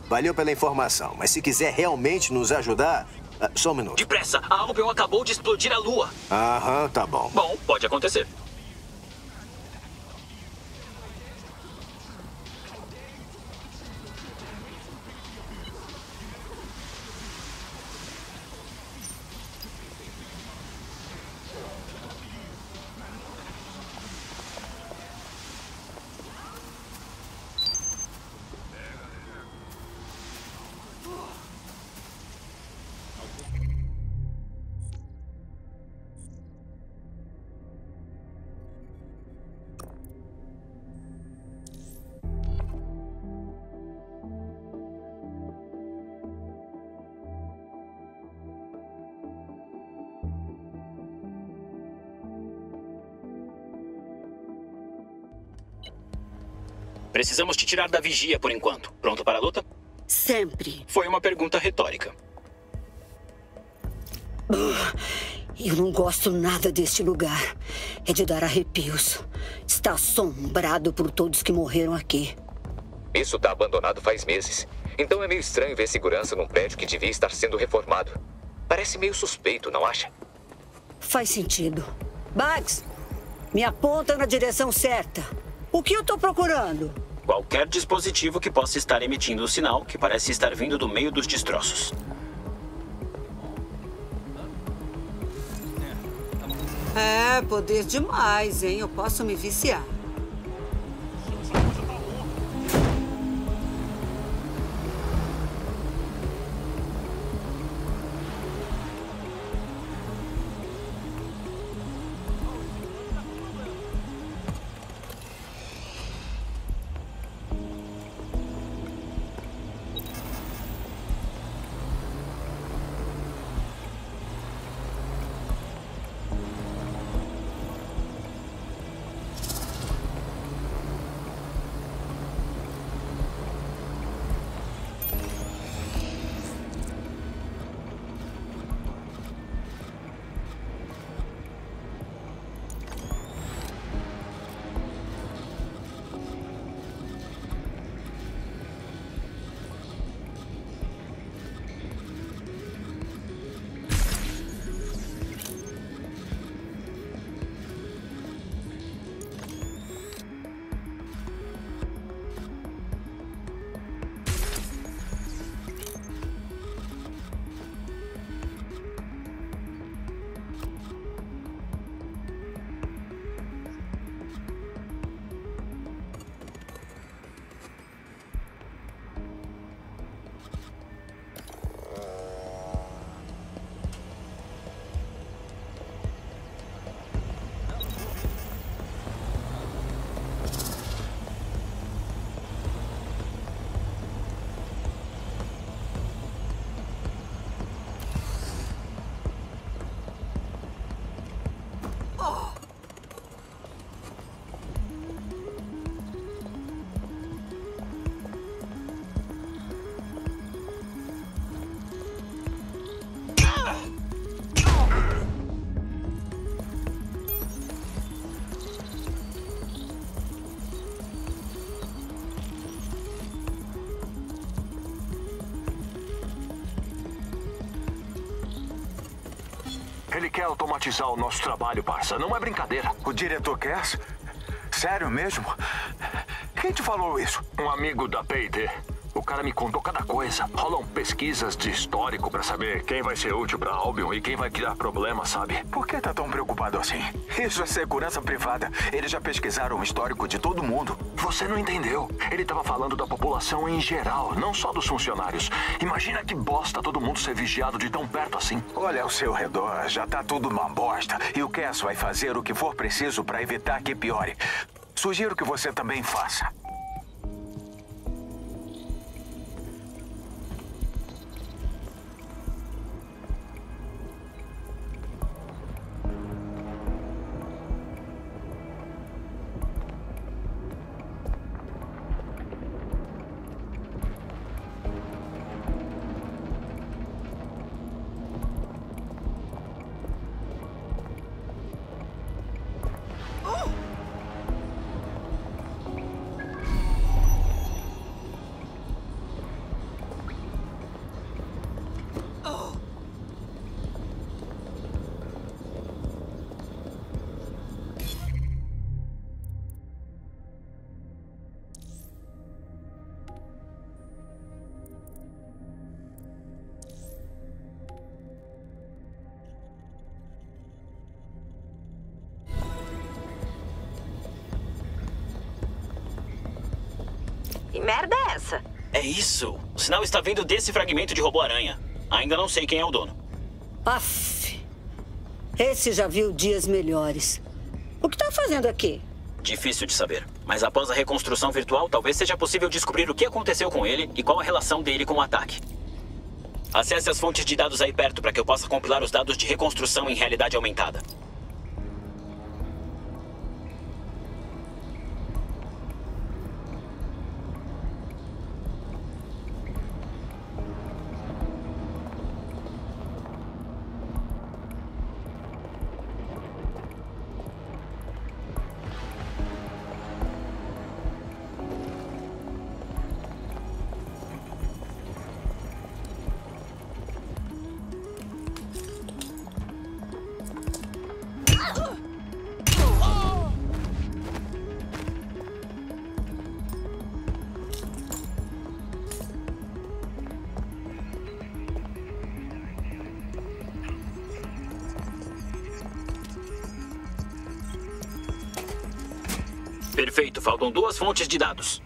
Valeu pela informação, mas se quiser realmente nos ajudar... só um minuto. Depressa! A Albion acabou de explodir a Lua. Aham, tá bom. Bom, pode acontecer. Precisamos te tirar da vigia por enquanto. Pronto para a luta? Sempre. Foi uma pergunta retórica. Eu não gosto nada deste lugar. É de dar arrepios. Está assombrado por todos que morreram aqui. Isso tá abandonado faz meses. Então é meio estranho ver segurança num prédio que devia estar sendo reformado. Parece meio suspeito, não acha? Faz sentido. Bugs, me aponta na direção certa. O que eu tô procurando? Qualquer dispositivo que possa estar emitindo o sinal que parece estar vindo do meio dos destroços. É, poder demais, hein? Eu posso me viciar. Ele quer automatizar o nosso trabalho, parça. Não é brincadeira. O diretor quer? Sério mesmo? Quem te falou isso? Um amigo da P&D. O cara me contou cada coisa. Rolam pesquisas de histórico pra saber quem vai ser útil pra Albion e quem vai criar problema, sabe? Por que tá tão preocupado assim? Isso é segurança privada. Eles já pesquisaram o histórico de todo mundo. Você não entendeu. Ele tava falando da população em geral, não só dos funcionários. Imagina que bosta todo mundo ser vigiado de tão perto assim. Olha ao seu redor, já tá tudo uma bosta. E o Cass vai fazer o que for preciso pra evitar que piore. Sugiro que você também faça. Que merda é essa? É isso. O sinal está vindo desse fragmento de robô-aranha. Ainda não sei quem é o dono. Aff. Esse já viu dias melhores. O que tá fazendo aqui? Difícil de saber. Mas após a reconstrução virtual, talvez seja possível descobrir o que aconteceu com ele e qual a relação dele com o ataque. Acesse as fontes de dados aí perto para que eu possa compilar os dados de reconstrução em realidade aumentada. Perfeito, faltam 2 fontes de dados.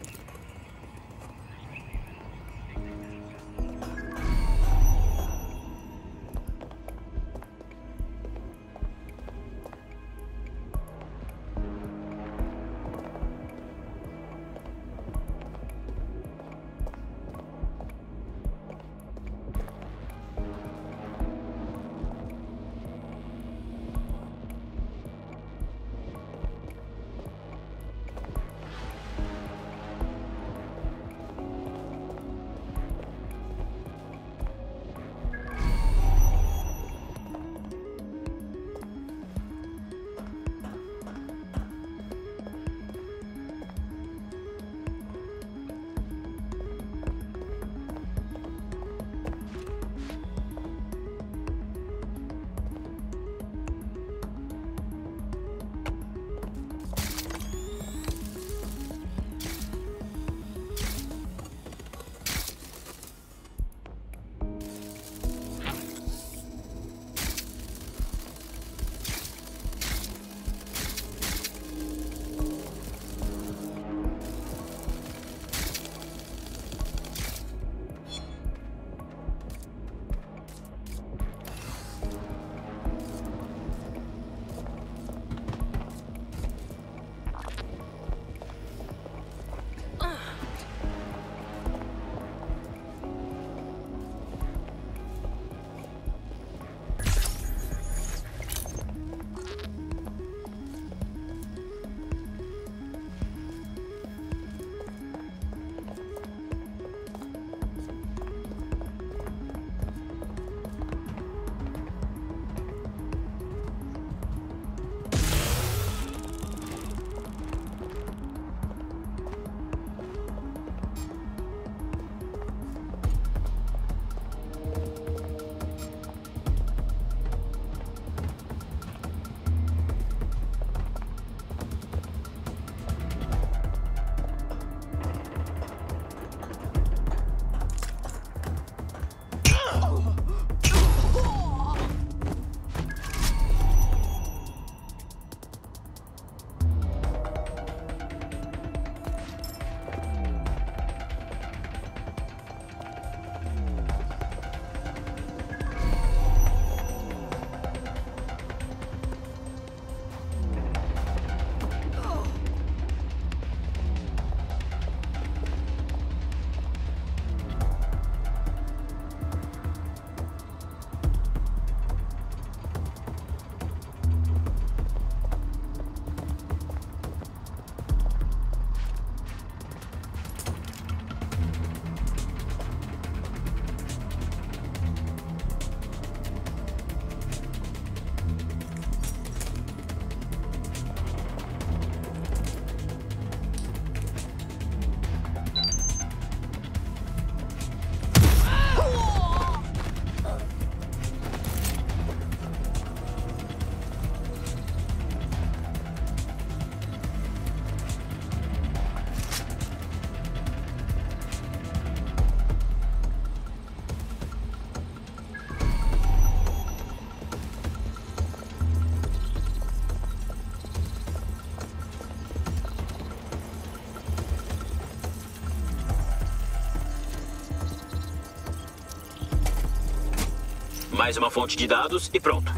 Mais uma fonte de dados e pronto.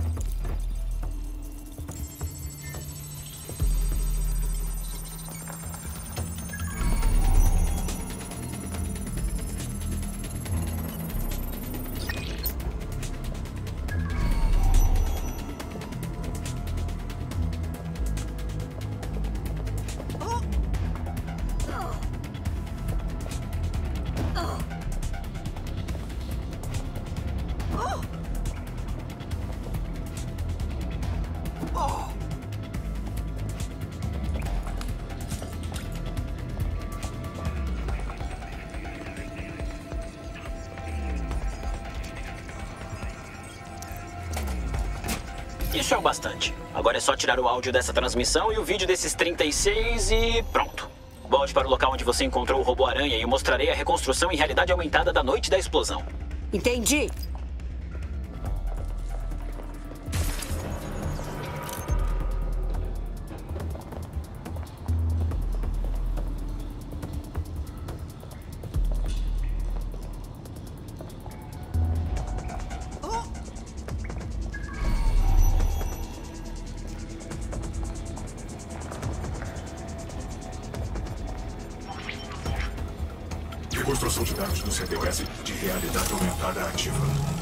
Isso é o bastante. Agora é só tirar o áudio dessa transmissão e o vídeo desses 36 e pronto. Volte para o local onde você encontrou o robô-aranha e eu mostrarei a reconstrução em realidade aumentada da noite da explosão. Entendi. Reconstrução de dados do CTOS de realidade aumentada ativa.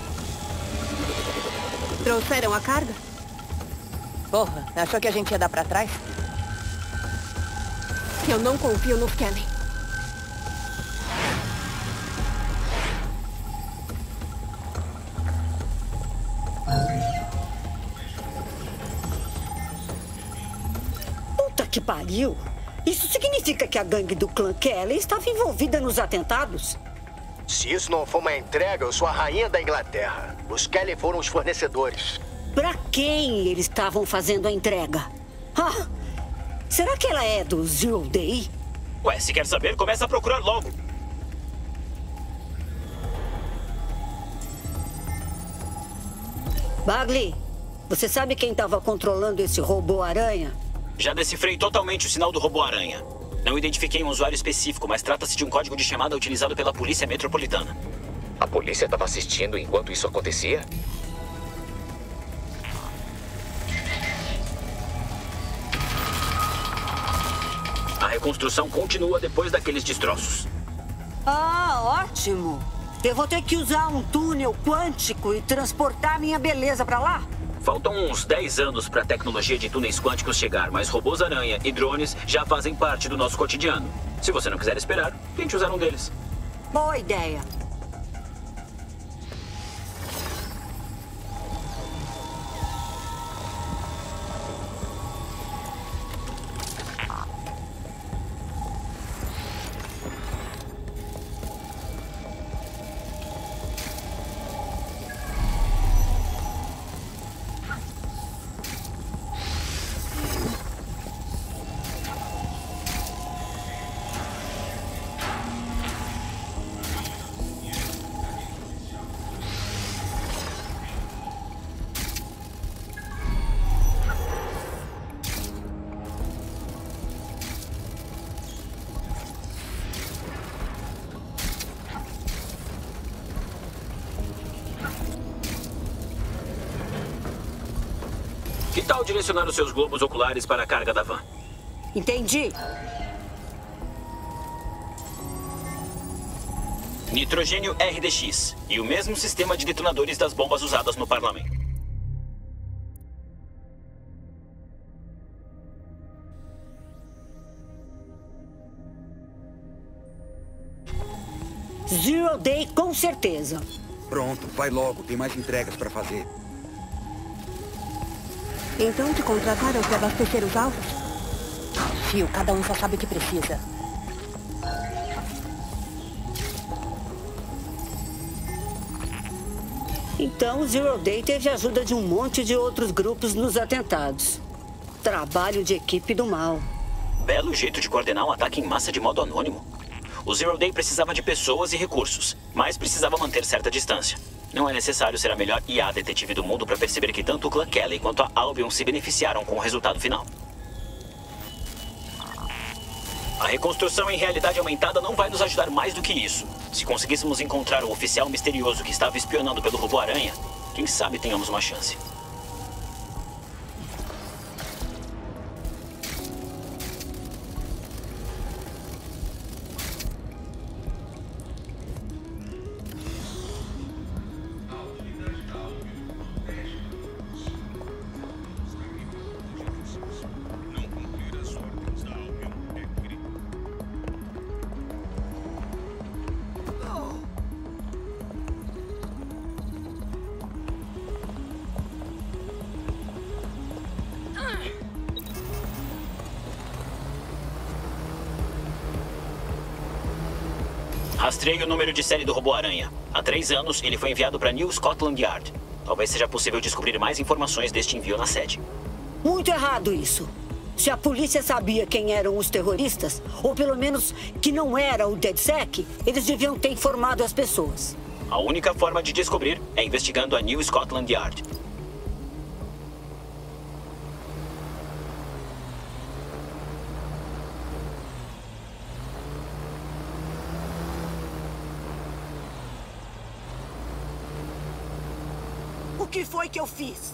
Trouxeram a carga? Porra, achou que a gente ia dar pra trás? Eu não confio no Scanning. Puta que pariu! Isso significa que a gangue do clã Kelly estava envolvida nos atentados? Se isso não for uma entrega, eu sou a rainha da Inglaterra. Os Kelly foram os fornecedores. Pra quem eles estavam fazendo a entrega? Ah, será que ela é do Zero Day? Ué, se quer saber, começa a procurar logo. Bagley, você sabe quem estava controlando esse robô-aranha? Já decifrei totalmente o sinal do robô-aranha. Não identifiquei um usuário específico, mas trata-se de um código de chamada utilizado pela Polícia Metropolitana. A polícia estava assistindo enquanto isso acontecia? A reconstrução continua depois daqueles destroços. Ah, ótimo! Eu vou ter que usar um túnel quântico e transportar minha beleza pra lá? Faltam uns 10 anos para a tecnologia de túneis quânticos chegar, mas robôs-aranha e drones já fazem parte do nosso cotidiano. Se você não quiser esperar, tente usar um deles. Boa ideia. Que tal direcionar os seus globos oculares para a carga da van? Entendi. Nitrogênio RDX e o mesmo sistema de detonadores das bombas usadas no parlamento. Zero Day, com certeza. Pronto, vai logo. Tem mais entregas para fazer. Então te contrataram para abastecer os alvos? Fio, cada um só sabe o que precisa. Então, o Zero Day teve a ajuda de um monte de outros grupos nos atentados. Trabalho de equipe do mal. Belo jeito de coordenar um ataque em massa de modo anônimo. O Zero Day precisava de pessoas e recursos, mas precisava manter certa distância. Não é necessário ser a melhor IA detetive do mundo para perceber que tanto o clã Kelly quanto a Albion se beneficiaram com o resultado final. A reconstrução em realidade aumentada não vai nos ajudar mais do que isso. Se conseguíssemos encontrar o oficial misterioso que estava espionando pelo robô-aranha, Quem sabe tenhamos uma chance. Rastreie o número de série do Robô-Aranha. Há 3 anos, ele foi enviado para New Scotland Yard. Talvez seja possível descobrir mais informações deste envio na sede. Muito errado isso. Se a polícia sabia quem eram os terroristas, ou pelo menos que não era o DedSec, eles deviam ter informado as pessoas. A única forma de descobrir é investigando a New Scotland Yard. O que foi que eu fiz?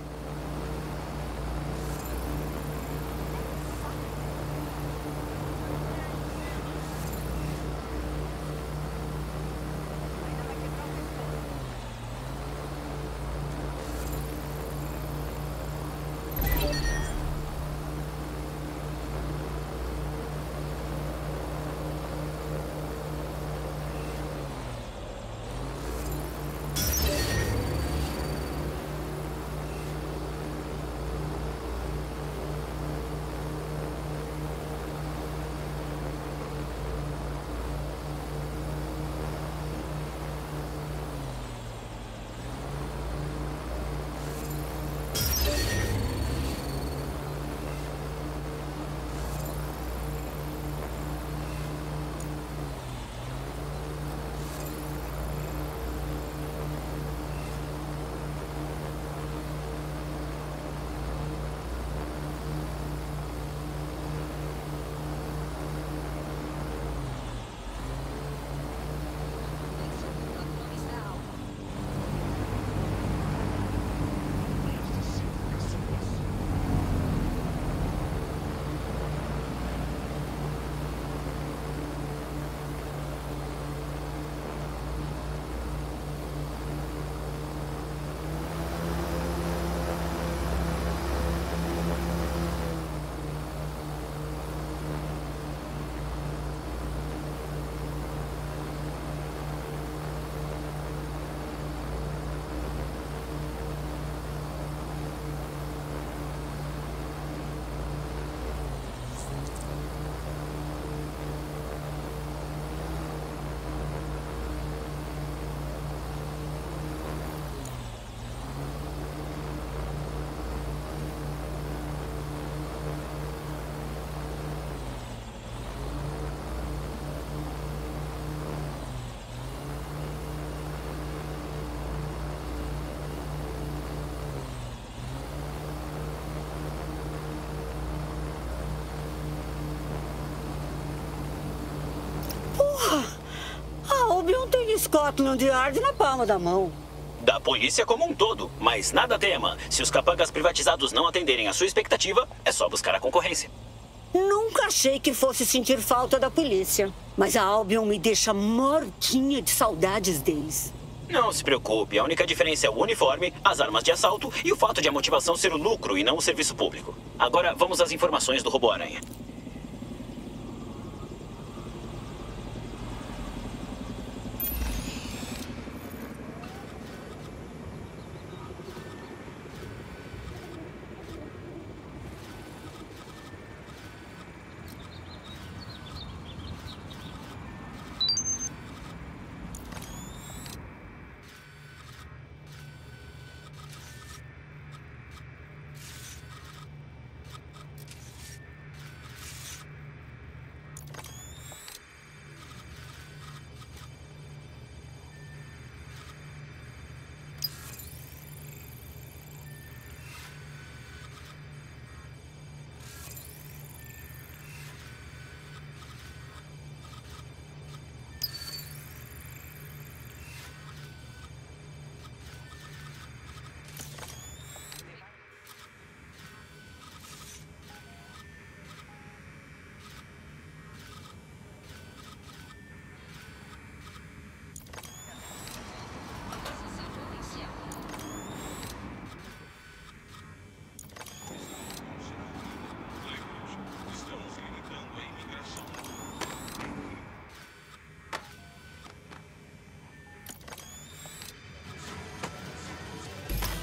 A Albion tem Scotland Yard na palma da mão. Da polícia como um todo, mas nada tema. Se os capangas privatizados não atenderem a sua expectativa, é só buscar a concorrência. Nunca achei que fosse sentir falta da polícia. Mas a Albion me deixa mortinha de saudades deles. Não se preocupe, a única diferença é o uniforme, as armas de assalto e o fato de a motivação ser o lucro e não o serviço público. Agora, vamos às informações do Robô-Aranha.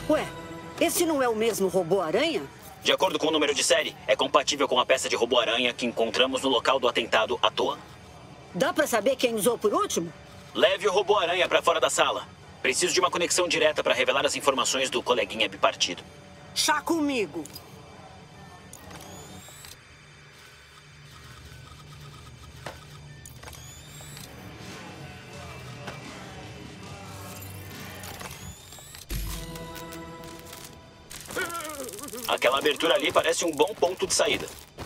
Ué, esse não é o mesmo robô-aranha? De acordo com o número de série, é compatível com a peça de robô-aranha que encontramos no local do atentado à toa. Dá pra saber quem usou por último? Leve o robô-aranha pra fora da sala. Preciso de uma conexão direta para revelar as informações do coleguinha bipartido. Chá comigo. Aquela abertura ali parece um bom ponto de saída.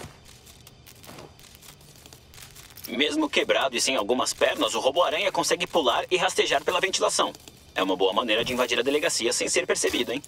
Mesmo quebrado e sem algumas pernas, o robô-aranha consegue pular e rastejar pela ventilação. É uma boa maneira de invadir a delegacia sem ser percebido, hein?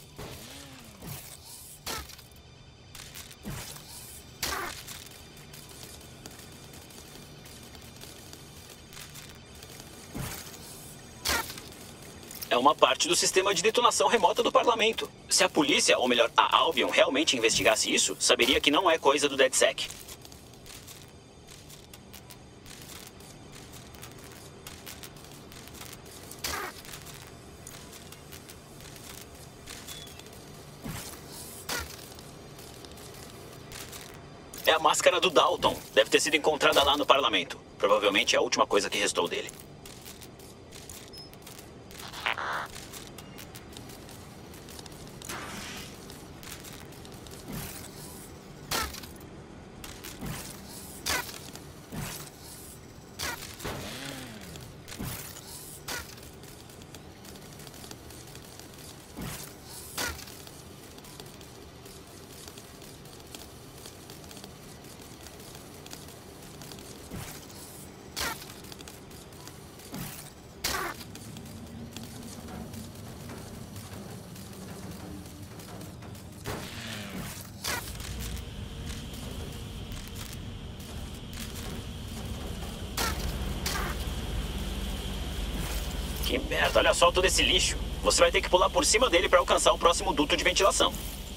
É uma parte do sistema de detonação remota do parlamento. Se a polícia, ou melhor, a Albion, realmente investigasse isso, saberia que não é coisa do DedSec. É a máscara do Dalton. Deve ter sido encontrada lá no parlamento. Provavelmente é a última coisa que restou dele. Que merda, olha só todo esse lixo. Você vai ter que pular por cima dele para alcançar o próximo duto de ventilação.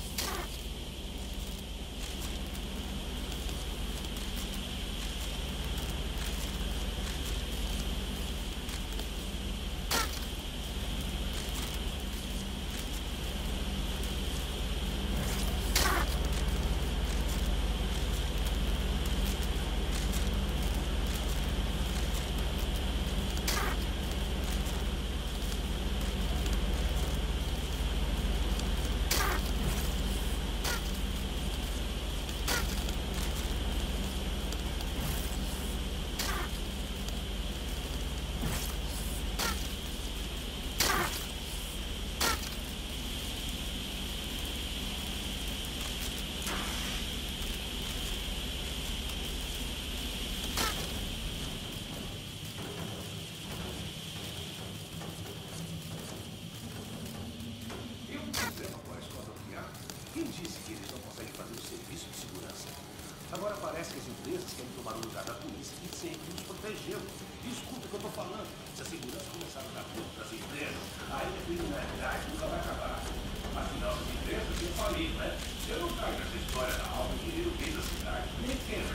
Agora parece que as empresas querem tomar o lugar da polícia e sempre nos protegê-lo. Escuta o que eu tô falando. Se a segurança começar a dar conta das empresas, aí a criminalidade nunca vai acabar. Afinal, as empresas têm falido, né? Eu não caio nessa história da alma que vira o rei da cidade. Nem quero.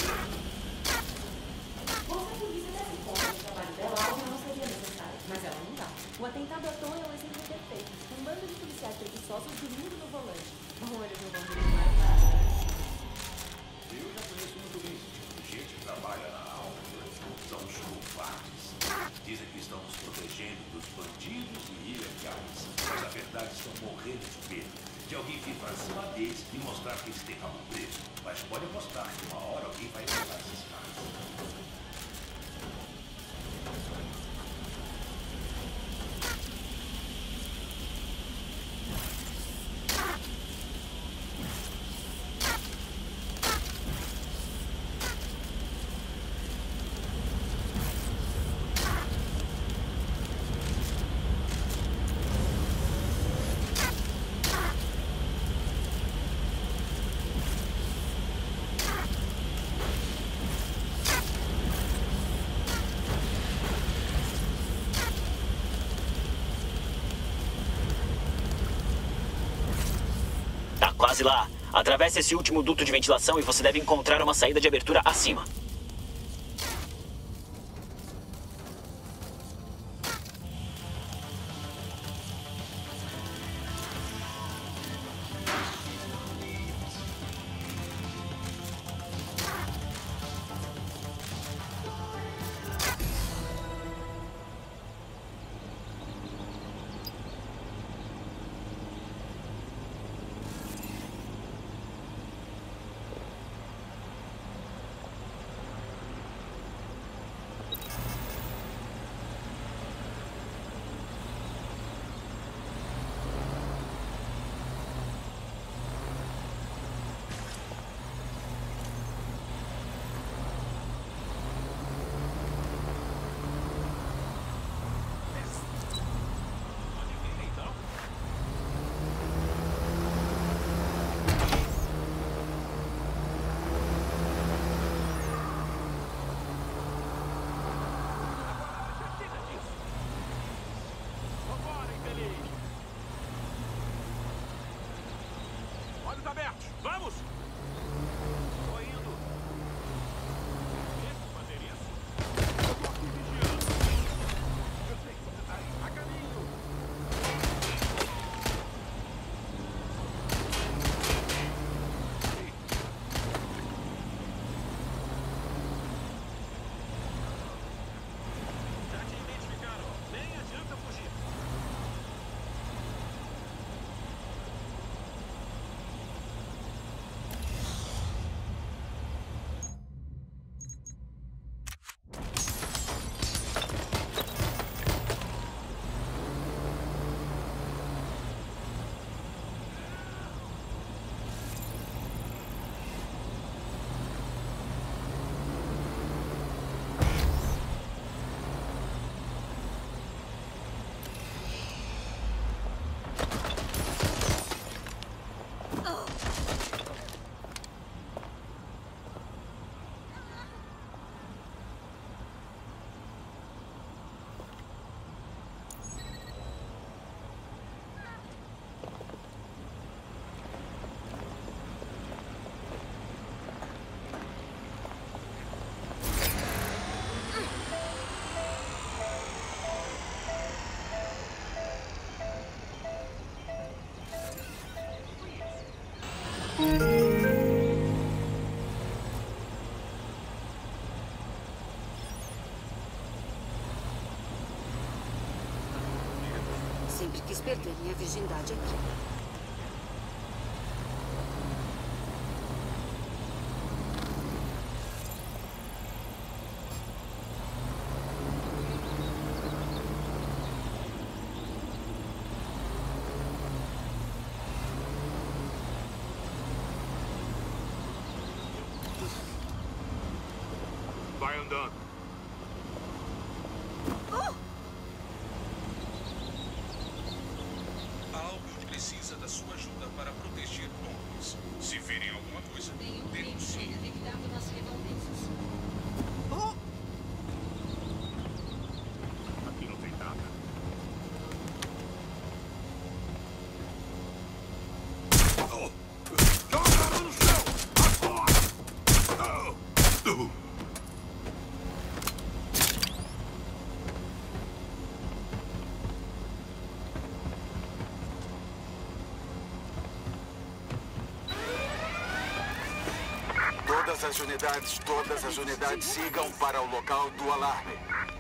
Bom, se a polícia desse conta do trabalho dela, algo não seria necessário. Mas ela não dá. O atentado à toa é um exemplo perfeito. Um bando de policiais preguiçosos dormindo no volante. Bom, eles não vão dormir mais nada. Eu já conheço muito bem esse tipo de gente que trabalha na alma. São os covardes. Dizem que estão nos protegendo dos bandidos e ilegais. Mas na verdade estão morrendo de medo de alguém vir para cima deles e mostrar que eles têm rabo preso. Mas pode apostar que uma hora alguém vai levar esses caras. Quase lá. Atravesse esse último duto de ventilação e você deve encontrar uma saída de abertura acima. Vamos! Tô indo. Deixa eu fazer isso. Eu tô aqui vigiando. Eu sei que você tá aí. A caminho. Já te identificaram. Nem adianta fugir. Sempre quis perder minha virgindade aqui. Vai andando. A Albion precisa da sua ajuda para proteger homens. Se virem alguma coisa, denunciem. Aqui não tem nada. Joga ela no chão! Agora! Todas as unidades sigam para o local do alarme.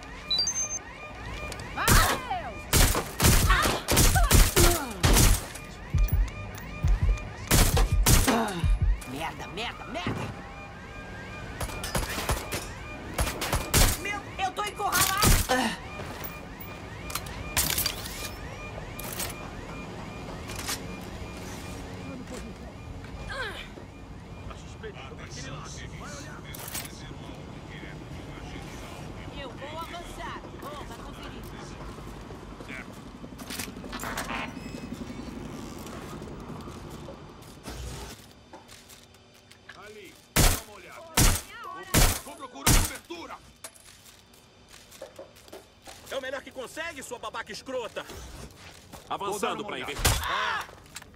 Merda, merda, merda! Meu, eu tô encurralado! A suspeita foi pra aquele lado. Vai olhar. Eu vou avançar. Vamos conferir. Ali, dá uma olhada. Vou procurar cobertura. É o melhor que consegue, sua babaca escrota. Avançando pra investigar.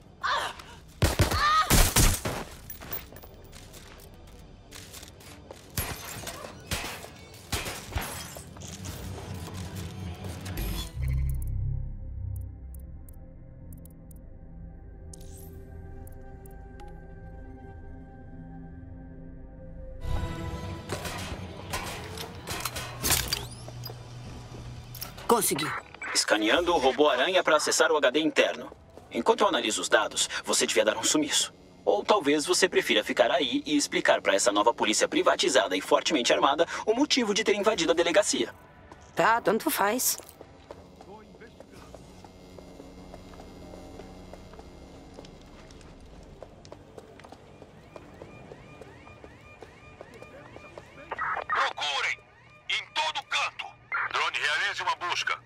Consegui. Escaneando o robô-aranha para acessar o HD interno. Enquanto eu analiso os dados, você devia dar um sumiço. Ou talvez você prefira ficar aí e explicar para essa nova polícia privatizada e fortemente armada o motivo de ter invadido a delegacia. Tá, tanto faz. Procurem! Em todo canto! Drone, realize uma busca.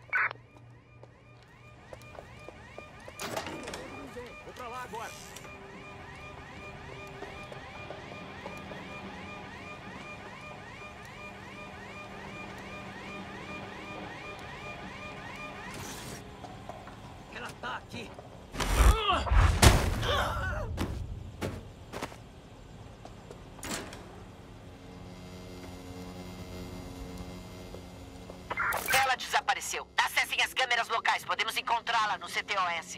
Vou pra lá agora. Ela tá aqui. aconteceu. Acessem as câmeras locais. Podemos encontrá-la no CTOS.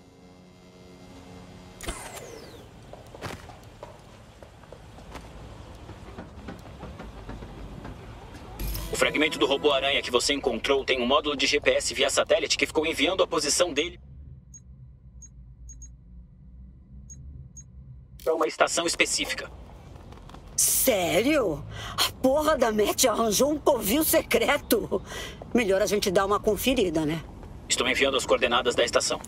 O fragmento do robô-aranha que você encontrou tem um módulo de GPS via satélite que ficou enviando a posição dele para uma estação específica. Sério? A porra da Matt arranjou um covil secreto. Melhor a gente dar uma conferida, né? Estou enviando as coordenadas da estação.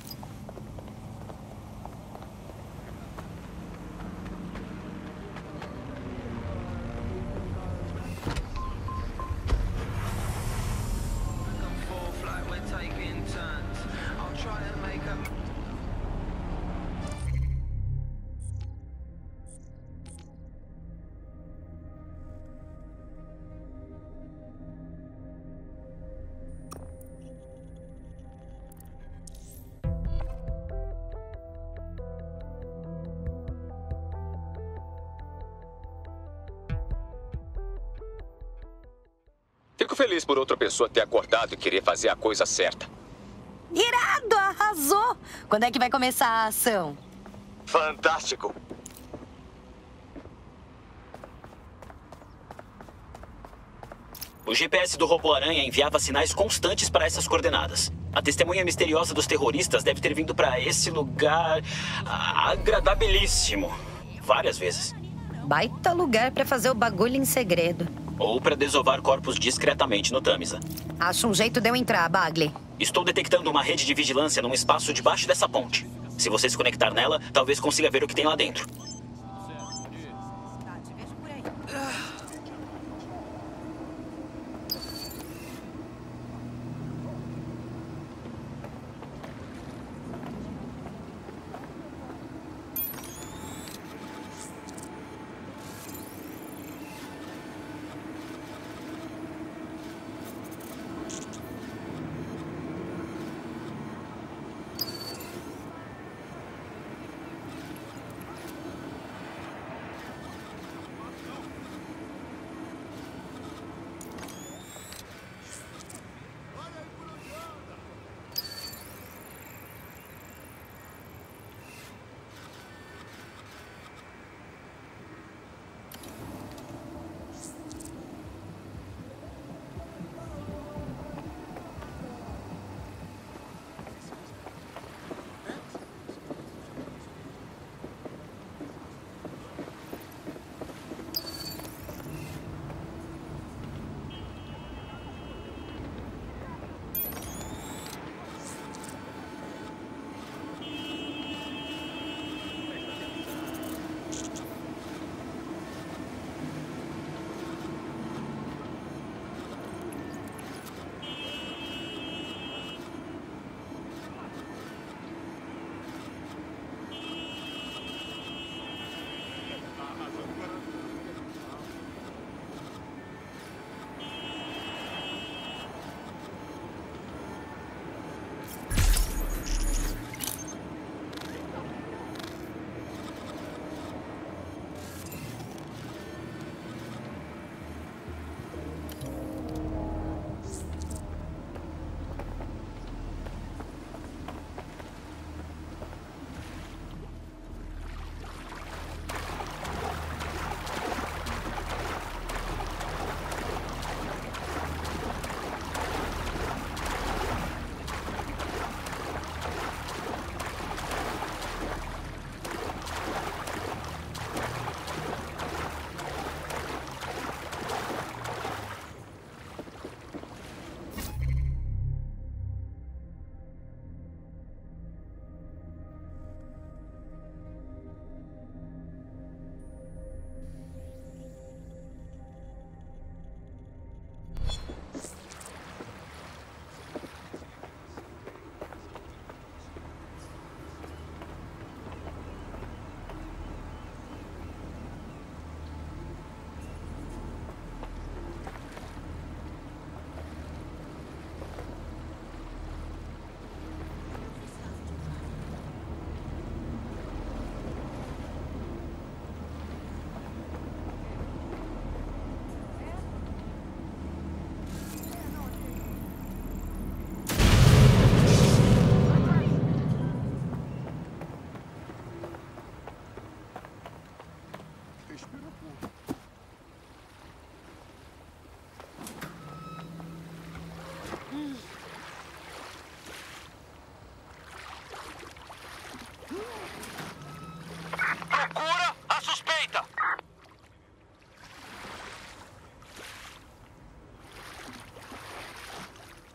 Fico feliz por outra pessoa ter acordado e querer fazer a coisa certa. Irado, arrasou! Quando é que vai começar a ação? Fantástico! O GPS do robô-aranha enviava sinais constantes para essas coordenadas. A testemunha misteriosa dos terroristas deve ter vindo para esse lugar agradabilíssimo várias vezes. Baita lugar pra fazer o bagulho em segredo. Ou para desovar corpos discretamente no Tamisa. Acho um jeito de eu entrar, Bagley. Estou detectando uma rede de vigilância num espaço debaixo dessa ponte. Se você se conectar nela, talvez consiga ver o que tem lá dentro.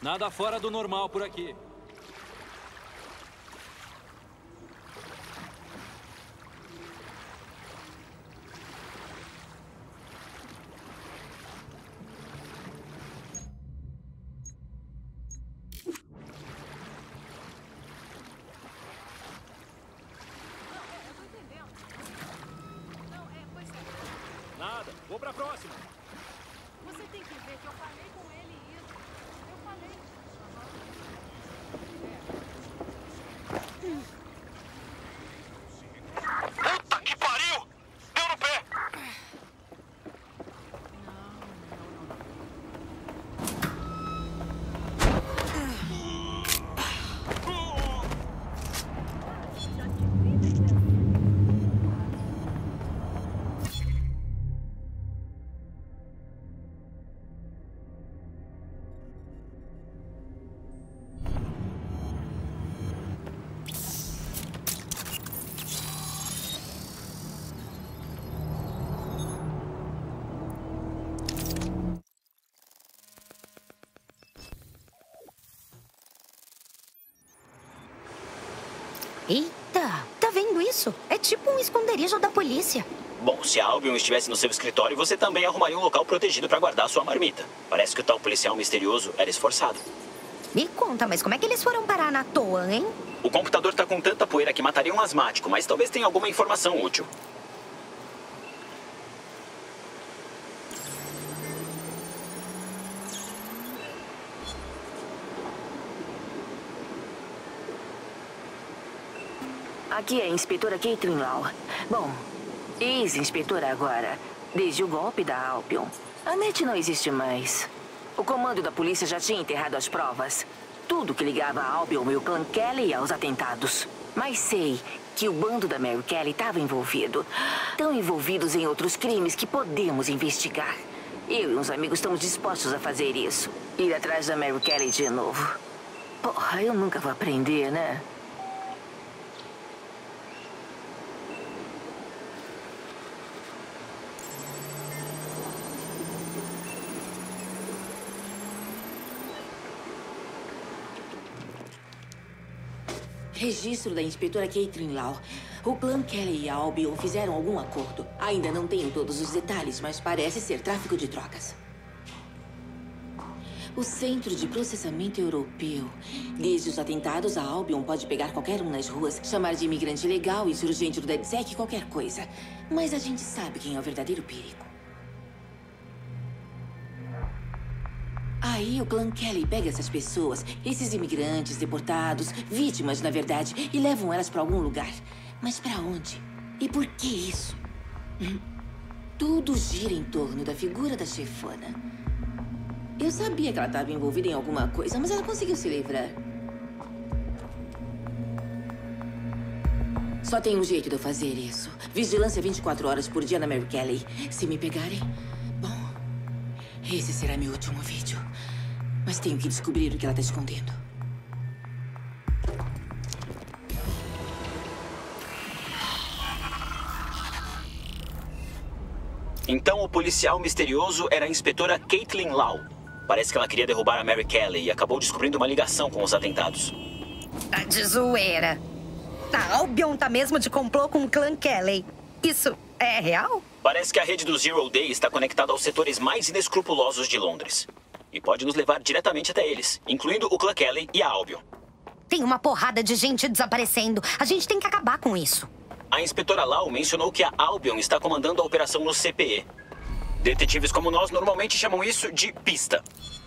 Nada fora do normal por aqui. Nada, vou pra próxima. Você tem que ver que eu falei com ele isso. Eu falei. Puta que pariu! Deu no pé! Eita, tá vendo isso? É tipo um esconderijo da polícia. Bom, se a Albion estivesse no seu escritório, você também arrumaria um local protegido para guardar sua marmita. Parece que o tal policial misterioso era esforçado. Me conta, mas como é que eles foram parar na toa, hein? O computador tá com tanta poeira que mataria um asmático, mas talvez tenha alguma informação útil. Aqui é a inspetora Caitlin Lau. Bom, ex-inspetora agora. Desde o golpe da Albion. A NET não existe mais. O comando da polícia já tinha enterrado as provas. Tudo que ligava a Albion e o clã Kelly aos atentados. Mas sei que o bando da Mary Kelly estava envolvido. Tão envolvidos em outros crimes que podemos investigar. Eu e uns amigos estamos dispostos a fazer isso. Ir atrás da Mary Kelly de novo. Porra, eu nunca vou aprender, né? Registro da inspetora Caitlin Lau. O clã Kelly e a Albion fizeram algum acordo. Ainda não tenho todos os detalhes, mas parece ser tráfico de drogas. O Centro de Processamento Europeu. Desde os atentados, a Albion pode pegar qualquer um nas ruas, chamar de imigrante legal, insurgente do DedSec, qualquer coisa. Mas a gente sabe quem é o verdadeiro perigo. Aí o clã Kelly pega essas pessoas, esses imigrantes, deportados, vítimas, na verdade, e levam elas para algum lugar. Mas para onde? E por que isso? Tudo gira em torno da figura da chefona. Eu sabia que ela estava envolvida em alguma coisa, mas ela conseguiu se livrar. Só tem um jeito de eu fazer isso. Vigilância 24 horas por dia na Mary Kelly. Se me pegarem, bom, esse será meu último vídeo. Mas tenho que descobrir o que ela está escondendo. Então o policial misterioso era a inspetora Caitlin Lau. Parece que ela queria derrubar a Mary Kelly e acabou descobrindo uma ligação com os atentados. Tá de zoeira. A Albion tá mesmo de complô com o clã Kelly. Isso é real? Parece que a rede do Zero Day está conectada aos setores mais inescrupulosos de Londres. E pode nos levar diretamente até eles, incluindo o clã Kelly e a Albion. Tem uma porrada de gente desaparecendo. A gente tem que acabar com isso. A inspetora Lau mencionou que a Albion está comandando a operação no CPE. Detetives como nós normalmente chamam isso de pista.